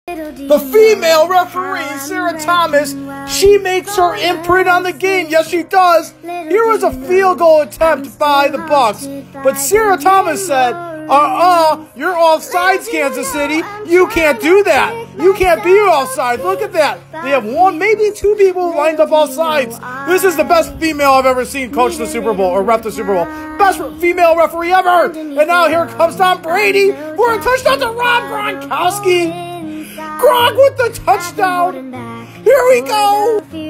The female referee, Sarah Thomas, she makes her imprint on the game. Yes, she does. Here was a field goal attempt by the Bucks, but Sarah Thomas said, you're offsides, Kansas City. You can't do that. You can't be offside. Look at that. They have one, maybe two people lined up offsides. This is the best female I've ever seen coach the Super Bowl or ref the Super Bowl. Best female referee ever. And now here comes Tom Brady for a touchdown to Rob Gronkowski. Gronk with the touchdown. Here we go.